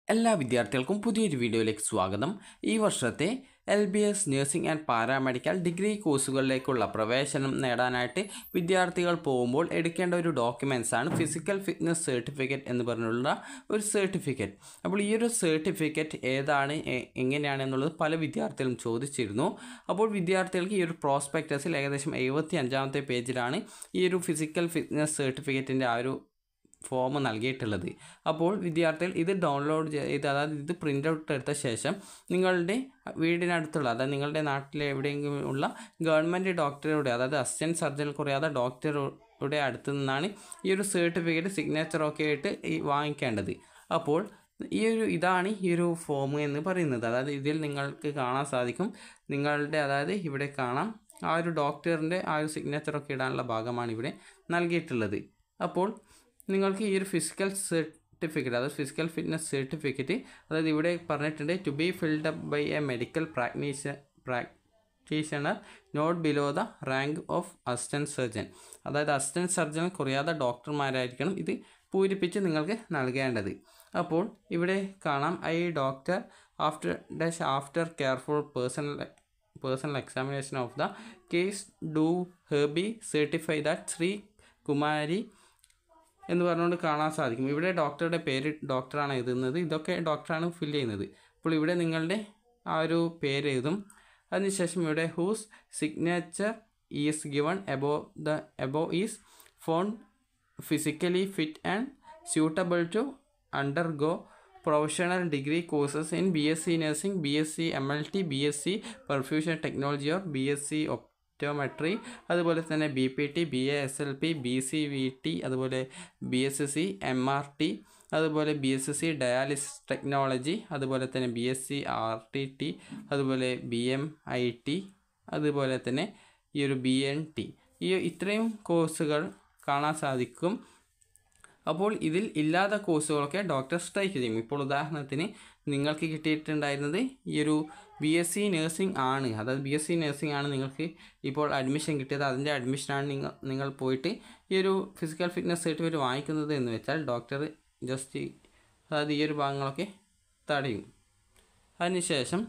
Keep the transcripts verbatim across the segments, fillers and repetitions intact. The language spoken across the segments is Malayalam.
എല്ലാ വിദ്യാർത്ഥികൾക്കും പുതിയൊരു വീഡിയോയിലേക്ക് സ്വാഗതം. ഈ വർഷത്തെ L B S nursing and paramedical degree കോഴ്സുകളിലേക്കുള്ള പ്രവേശനം നേടാനായിട്ട് വിദ്യാർത്ഥികൾ പോകുമ്പോൾ എടുക്കേണ്ട ഒരു ഡോക്യുമെൻറ്റ്സ് ആണ് ഫിസിക്കൽ ഫിറ്റ്നസ് സർട്ടിഫിക്കറ്റ് എന്ന് പറഞ്ഞുള്ള ഒരു സർട്ടിഫിക്കറ്റ്. അപ്പോൾ ഈ ഒരു സർട്ടിഫിക്കറ്റ് ഏതാണ്, എങ്ങനെയാണ് എന്നുള്ളത് പല വിദ്യാർത്ഥികളും ചോദിച്ചിരുന്നു. അപ്പോൾ വിദ്യാർത്ഥികൾക്ക് ഈ ഒരു പ്രോസ്പെക്ടസിൽ ഏകദേശം എഴുപത്തി അഞ്ചാമത്തെ പേജിലാണ് ഈ ഒരു ഫിസിക്കൽ ഫിറ്റ്നസ് സർട്ടിഫിക്കറ്റിൻ്റെ ആ ഒരു ഫോം നൽകിയിട്ടുള്ളത്. അപ്പോൾ വിദ്യാർത്ഥികൾ ഇത് ഡൗൺലോഡ് ചെയ്ത്, അതായത് ഇത് പ്രിൻ്റ് ഔട്ട് എടുത്ത ശേഷം നിങ്ങളുടെ വീടിനടുത്തുള്ള, അതായത് നിങ്ങളുടെ നാട്ടിലെ എവിടെയെങ്കിലും ഉള്ള ഗവൺമെൻറ് ഡോക്ടറുടെ, അതായത് അസിസ്റ്റൻറ്റ് സർജൻ കുറയാതെ ഡോക്ടറുടെ അടുത്ത് നിന്നാണ് ഈ ഒരു സർട്ടിഫിക്കറ്റ് സിഗ്നേച്ചറൊക്കെ ആയിട്ട് ഈ വാങ്ങിക്കേണ്ടത്. അപ്പോൾ ഈ ഒരു ഇതാണ് ഈ ഒരു ഫോം എന്ന് പറയുന്നത്. അതായത് ഇതിൽ നിങ്ങൾക്ക് കാണാൻ സാധിക്കും, നിങ്ങളുടെ അതായത് ഇവിടെ കാണാം ആ ഒരു ഡോക്ടറിൻ്റെ ആ ഒരു സിഗ്നേച്ചറൊക്കെ ഇടാനുള്ള ഭാഗമാണ് ഇവിടെ നൽകിയിട്ടുള്ളത്. അപ്പോൾ നിങ്ങൾക്ക് ഈ ഒരു ഫിസിക്കൽ സർട്ടിഫിക്കറ്റ്, അതായത് ഫിസിക്കൽ ഫിറ്റ്നസ് സർട്ടിഫിക്കറ്റ്, അതായത് ഇവിടെ പറഞ്ഞിട്ടുണ്ട് to be filled up by a medical practi practitioner not below the rank of assistant surgeon. അതായത് അസിസ്റ്റൻറ്റ് സർജൻ കുറയാതെ ഡോക്ടർമാരായിരിക്കണം ഇത് പൂരിപ്പിച്ച് നിങ്ങൾക്ക് നൽകേണ്ടത്. അപ്പോൾ ഇവിടെ കാണാം I doctor after dash after careful personal personal examination of the case do hereby certify that Shri Kumari എന്ന് പറഞ്ഞുകൊണ്ട് കാണാൻ സാധിക്കും. ഇവിടെ ഡോക്ടറുടെ പേര് ഡോക്ടറാണ് എഴുതുന്നത്, ഇതൊക്കെ ഡോക്ടറാണ് ഫില്ല് ചെയ്യുന്നത്. അപ്പോൾ ഇവിടെ നിങ്ങളുടെ ആ ഒരു പേര് എഴുതും. അതിനുശേഷം ഇവിടെ whose signature is given above the above is found physically fit and suitable to undergo professional degree courses in B S C nursing, B S C M L T, B S C perfusion technology or B S C optometry, അതുപോലെ തന്നെ B P T, B A S L P, B C V T, അതുപോലെ B S C M R T, അതുപോലെ B S C dialysis technology, അതുപോലെ തന്നെ B S C R T T, അതുപോലെ ബി എം ഐ ടി, അതുപോലെ തന്നെ ഈ ഒരു ബി എൻ ടി, ഈ ഇത്രയും കോഴ്സുകൾ കാണാൻ സാധിക്കും. അപ്പോൾ ഇതിൽ ഇല്ലാത്ത കോഴ്സുകളൊക്കെ ഡോക്ടർ സ്ട്രൈക്ക് ചെയ്യും. ഇപ്പോൾ ഉദാഹരണത്തിന് നിങ്ങൾക്ക് കിട്ടിയിട്ടുണ്ടായിരുന്നത് ഈ ഒരു ബി എസ് സി നഴ്സിംഗ് ആണ്, അതായത് ബി എസ് സി നഴ്സിംഗ് ആണ് നിങ്ങൾക്ക് ഇപ്പോൾ അഡ്മിഷൻ കിട്ടിയത്. അതിൻ്റെ അഡ്മിഷനാണ് നിങ്ങൾ നിങ്ങൾ പോയിട്ട് ഈ ഒരു ഫിസിക്കൽ ഫിറ്റ്നസ് സർട്ടിഫിക്കറ്റ് വാങ്ങിക്കുന്നത് എന്ന് വെച്ചാൽ ഡോക്ടർ ജസ്റ്റ് അതായത് ഈ ഒരു ഭാഗങ്ങളൊക്കെ തടയും. അതിനുശേഷം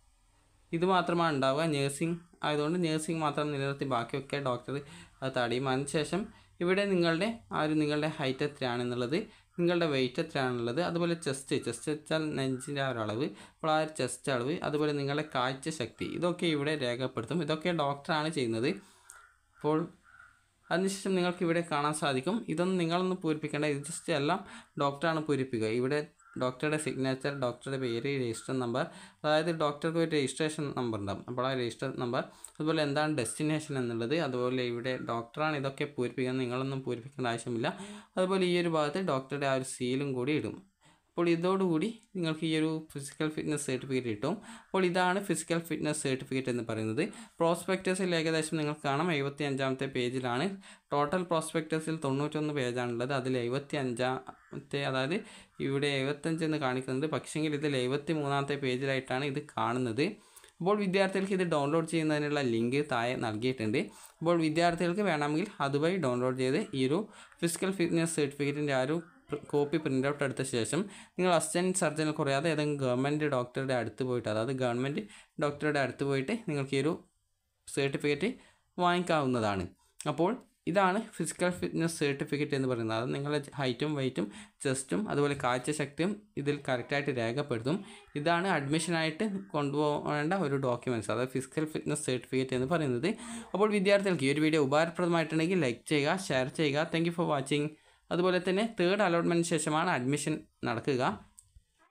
ഇത് മാത്രമാണ് ഉണ്ടാവുക, നേഴ്സിംഗ് ആയതുകൊണ്ട് നേഴ്സിംഗ് മാത്രം നിലനിർത്തി ബാക്കിയൊക്കെ ഡോക്ടർ അത് തടയും. അതിനുശേഷം ഇവിടെ നിങ്ങളുടെ ആ ഒരു നിങ്ങളുടെ ഹൈറ്റ് എത്രയാണെന്നുള്ളത്, നിങ്ങളുടെ വെയിറ്റ് എത്രയാണുള്ളത്, അതുപോലെ ചെസ്റ്റ് ചെസ്റ്റ് വെച്ചാൽ നെഞ്ചിൻ്റെ ആ ഒരു അളവ്, അപ്പോൾ ആ ഒരു ചെസ്റ്റ് അളവ്, അതുപോലെ നിങ്ങളുടെ കാഴ്ച ശക്തി, ഇതൊക്കെ ഇവിടെ രേഖപ്പെടുത്തും. ഇതൊക്കെ ഡോക്ടറാണ് ചെയ്യുന്നത്. അപ്പോൾ അതിനുശേഷം നിങ്ങൾക്ക് ഇവിടെ കാണാൻ സാധിക്കും, ഇതൊന്നും നിങ്ങളൊന്നും പൂരിപ്പിക്കേണ്ട, ഇത് ജസ്റ്റ് എല്ലാം ഡോക്ടറാണ് പൂരിപ്പിക്കുക. ഇവിടെ ഡോക്ടറുടെ സിഗ്നേച്ചർ, ഡോക്ടറുടെ പേര്, രജിസ്റ്റർ നമ്പർ, അതായത് ഡോക്ടർക്ക് ഒരു രജിസ്ട്രേഷൻ നമ്പർ ഉണ്ടാകും, അപ്പോൾ ആ രജിസ്റ്റർ നമ്പർ, അതുപോലെ എന്താണ് ഡെസ്റ്റിനേഷൻ എന്നുള്ളത്, അതുപോലെ ഇവിടെ ഡോക്ടറാണ് ഇതൊക്കെ പൂരിപ്പിക്കുന്നത്, നിങ്ങളൊന്നും പൂരിപ്പിക്കേണ്ട ആവശ്യമില്ല. അതുപോലെ ഈ ഒരു ഭാഗത്ത് ഡോക്ടറുടെ ആ ഒരു സീലും കൂടി ഇടും. അപ്പോൾ ഇതോടുകൂടി നിങ്ങൾക്ക് ഈ ഒരു ഫിസിക്കൽ ഫിറ്റ്നസ് സർട്ടിഫിക്കറ്റ് കിട്ടും. അപ്പോൾ ഇതാണ് ഫിസിക്കൽ ഫിറ്റ്നസ് സർട്ടിഫിക്കറ്റ് എന്ന് പറയുന്നത്. പ്രോസ്പെക്ടസിൽ ഏകദേശം നിങ്ങൾക്ക് കാണാം എഴുപത്തി അഞ്ചാമത്തെ പേജിലാണ്. ടോട്ടൽ പ്രോസ്പെക്ടസിൽ തൊണ്ണൂറ്റൊന്ന് പേജാണുള്ളത്. അതിൽ എഴുപത്തി അഞ്ചാമത്തെ, അതായത് ഇവിടെ എഴുപത്തഞ്ച് എന്ന് കാണിക്കുന്നുണ്ട്, പക്ഷേങ്കിൽ ഇതിൽ എഴുപത്തി മൂന്നാമത്തെ പേജിലായിട്ടാണ് ഇത് കാണുന്നത്. അപ്പോൾ വിദ്യാർത്ഥികൾക്ക് ഇത് ഡൗൺലോഡ് ചെയ്യുന്നതിനുള്ള ലിങ്ക് താഴെ നൽകിയിട്ടുണ്ട്. അപ്പോൾ വിദ്യാർത്ഥികൾക്ക് വേണമെങ്കിൽ അതുവഴി ഡൗൺലോഡ് ചെയ്ത് ഈ ഒരു ഫിസിക്കൽ ഫിറ്റ്നസ് സർട്ടിഫിക്കറ്റിൻ്റെ ആ ഒരു കോപ്പി പ്രിൻ്റ് ഔട്ട് എടുത്ത ശേഷം നിങ്ങൾ അസിസ്റ്റൻറ്റ് സർജൻ കുറയാതെ ഏതെങ്കിലും ഗവൺമെൻറ് ഡോക്ടറുടെ അടുത്ത് പോയിട്ട്, അതായത് ഗവൺമെൻറ് ഡോക്ടറുടെ അടുത്ത് പോയിട്ട് നിങ്ങൾക്ക് ഈ ഒരു സർട്ടിഫിക്കറ്റ് വാങ്ങിക്കാവുന്നതാണ്. അപ്പോൾ ഇതാണ് ഫിസിക്കൽ ഫിറ്റ്നസ് സർട്ടിഫിക്കറ്റ് എന്ന് പറയുന്നത്. അത് നിങ്ങളുടെ ഹൈറ്റും വെയ്റ്റും ചെസ്റ്റും അതുപോലെ കാഴ്ചശക്തിയും ഇതിൽ കറക്റ്റായിട്ട് രേഖപ്പെടുത്തും. ഇതാണ് അഡ്മിഷനായിട്ട് കൊണ്ടുപോകേണ്ട ഒരു ഡോക്യുമെൻറ്റ്സ്, അതായത് ഫിസിക്കൽ ഫിറ്റ്നസ് സർട്ടിഫിക്കറ്റ് എന്ന് പറയുന്നത്. അപ്പോൾ വിദ്യാർത്ഥികൾക്ക് ഈ ഒരു വീഡിയോ ഉപകാരപ്രദമായിട്ടുണ്ടെങ്കിൽ ലൈക്ക് ചെയ്യുക, ഷെയർ ചെയ്യുക. Thank you for watching. അതുപോലെ തന്നെ തേർഡ് അലോട്ട്മെൻറ്റിന് ശേഷമാണ് അഡ്മിഷൻ നടക്കുക.